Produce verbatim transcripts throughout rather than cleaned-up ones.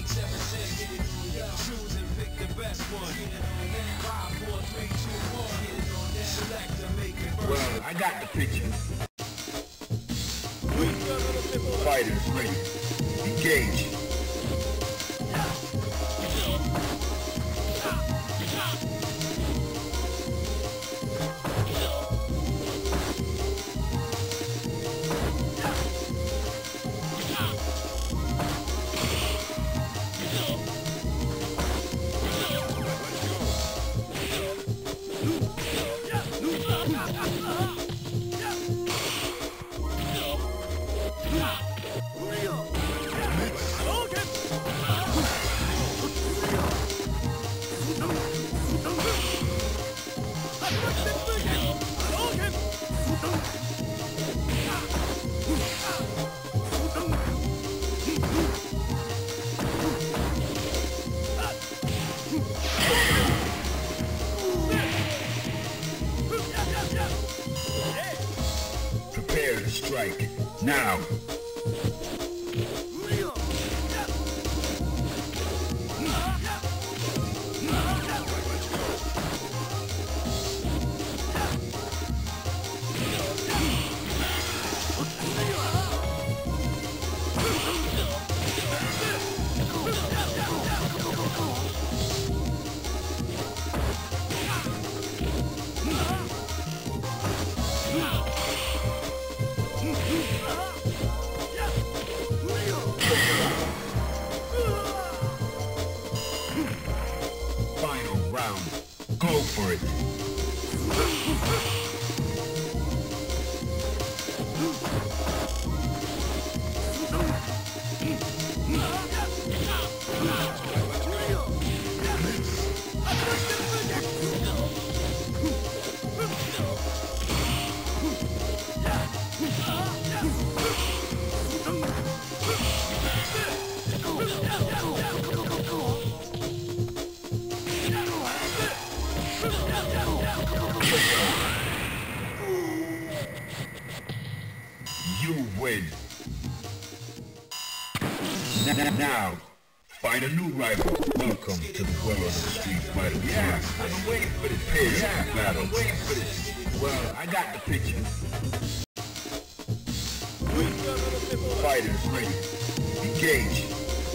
eight seven six. Choose and pick the best one. Five, four, three, two, one. Select and make it first. Well, I got the picture. Fighters ready. Engage. Prepare to strike. Now! Final round. Go for it. You win. N now, find a new rival. Welcome to the world of the Street Fighter. Yeah, I've been waiting for this. Prepare yeah, for battle. I've been waiting for this. Well, I got the picture. Fighters ready. Engage.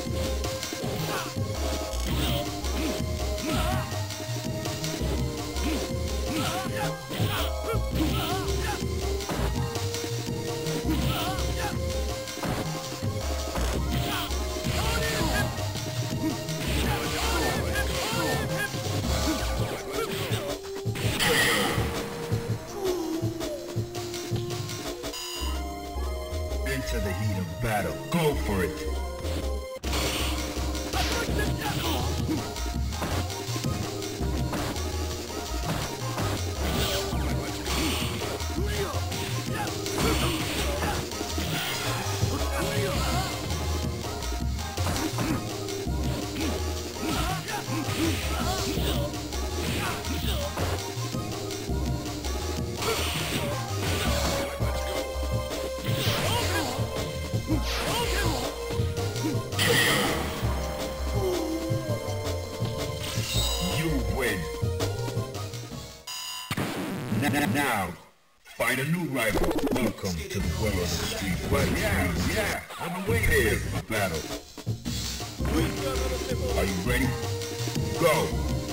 Into the heat of battle. Go for it. Win. Now, find a new rival. Welcome to the world of the Street Fighter. Yeah, yeah, I've been waiting here for battle. Are you ready? Go!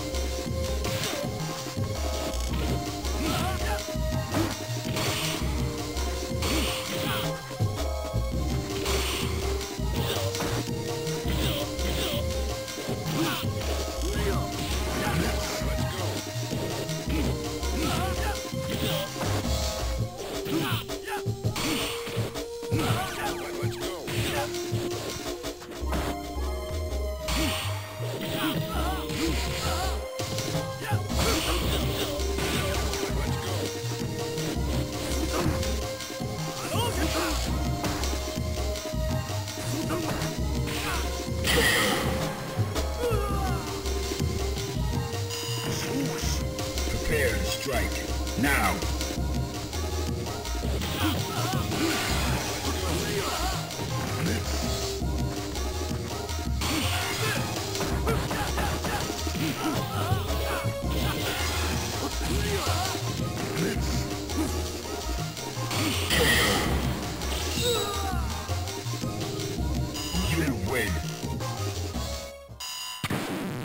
Prepare to strike. Now!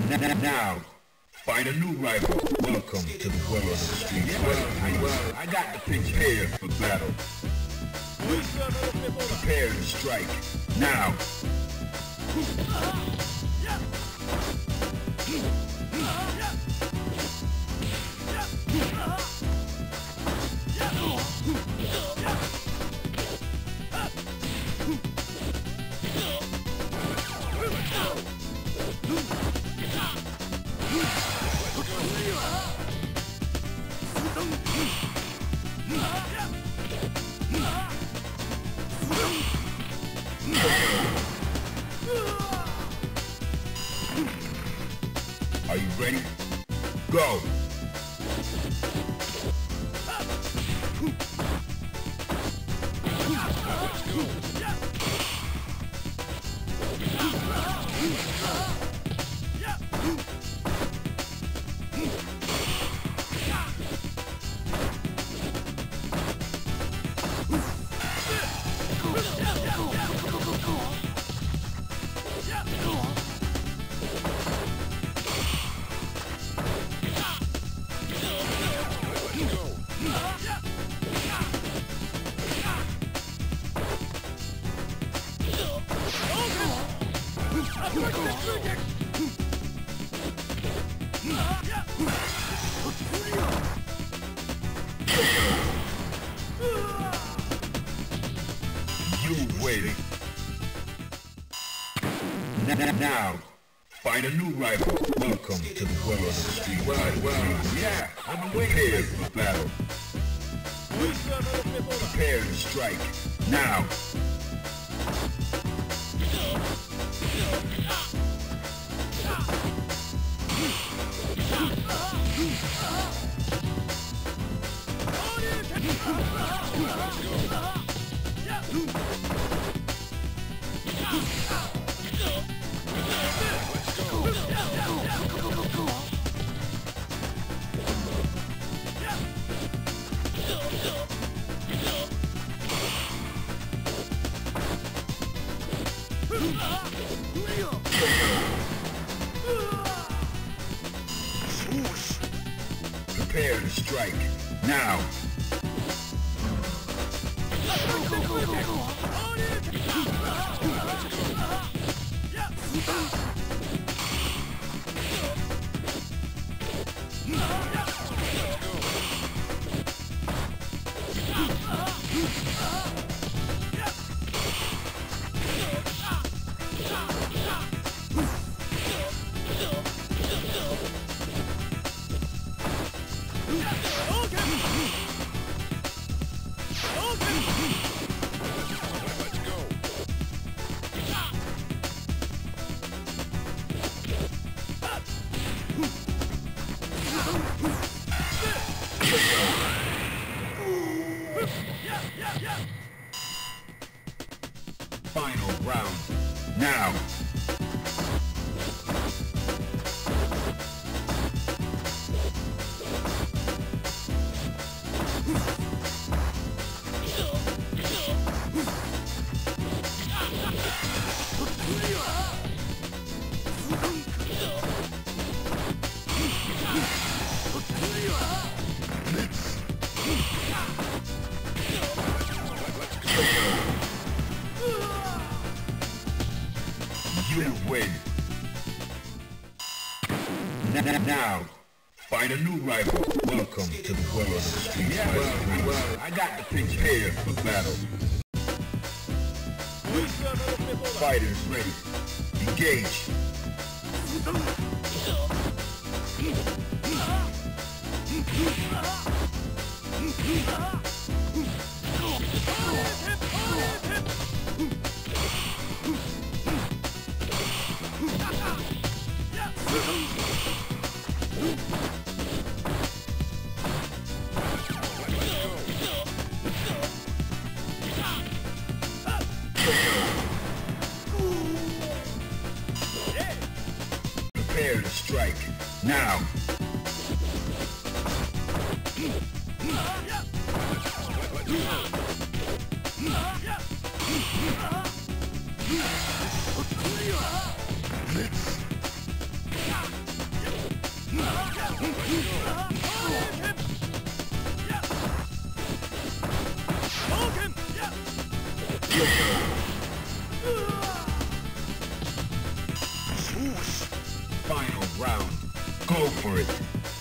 Now, find a new rival. Welcome to the world of the street. Well, I, well, I got the prepare for battle. Prepare to strike. Now. Are you ready? Go! You win. Now, find a new rival. Welcome to the world of the street. Well, well, yeah, I'm prepared for battle. Prepare to strike. Now. Prepare to strike. Now. Final round. Now. You win. Now, find a new rival. Welcome to the world of the street. Yeah, well, well, I got the prepare for battle. Fighters ready. Engage. Prepare to strike. Now. Let's Go for it.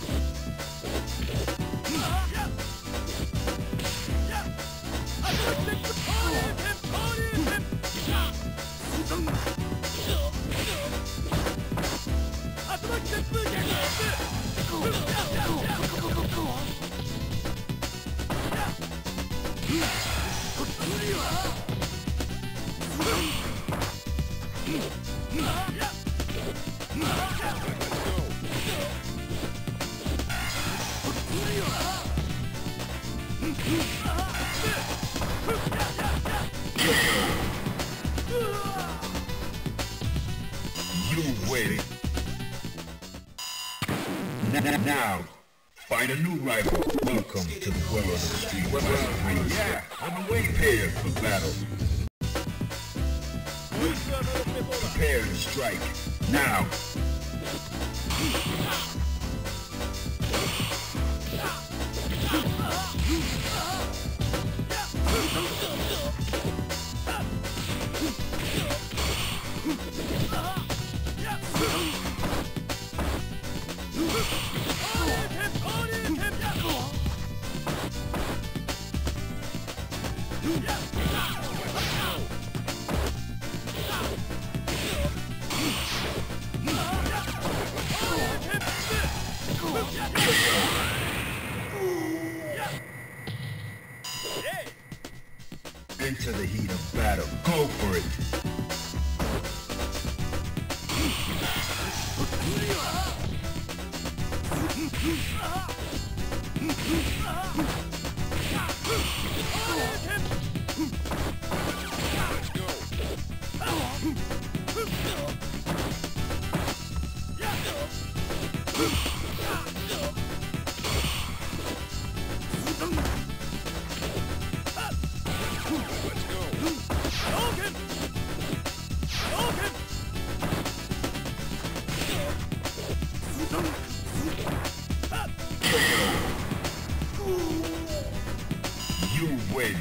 You win. Now, find a new rival. Welcome to the world of the street. Well, well, yeah, I'm prepared for battle. Prepare to strike. Now. Into the heat of battle. Go for it. You win.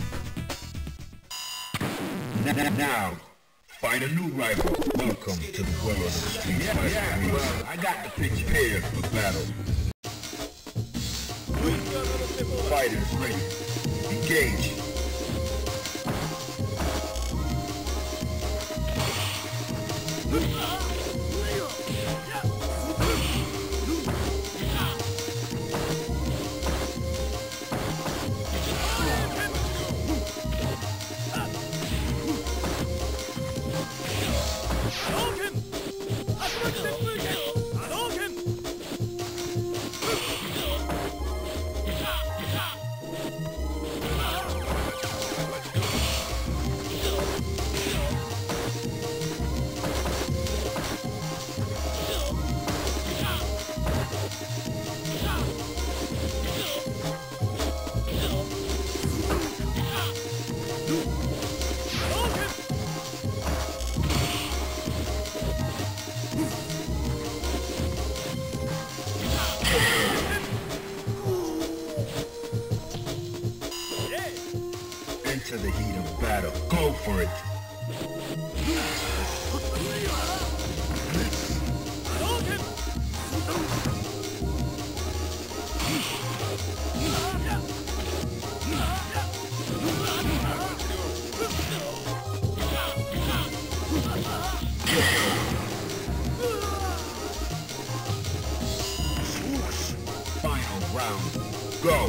Now, find a new rival. Welcome to the world of the street. Yeah, yeah, well, I got the pitch paired for battle. Fighters ready. Engage. Into the heat of battle. Go for it. Final round. Go.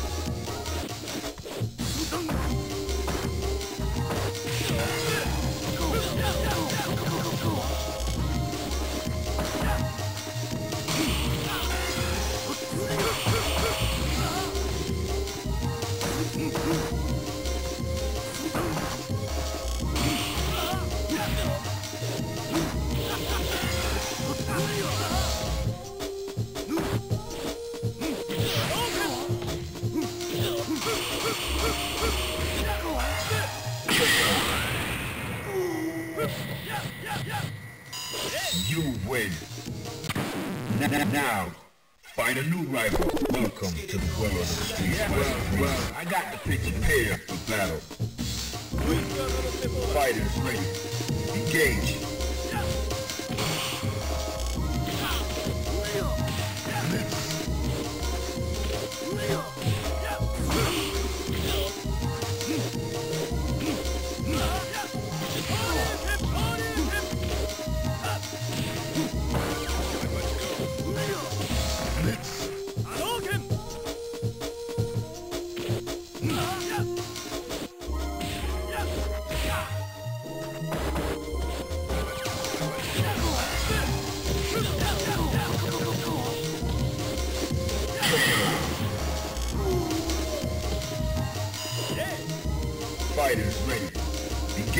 You win. Now, find a new rival. Welcome to the world of the street. Yeah, well, well, I got the pitch paired for battle. Fighters ready. Engage.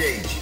J.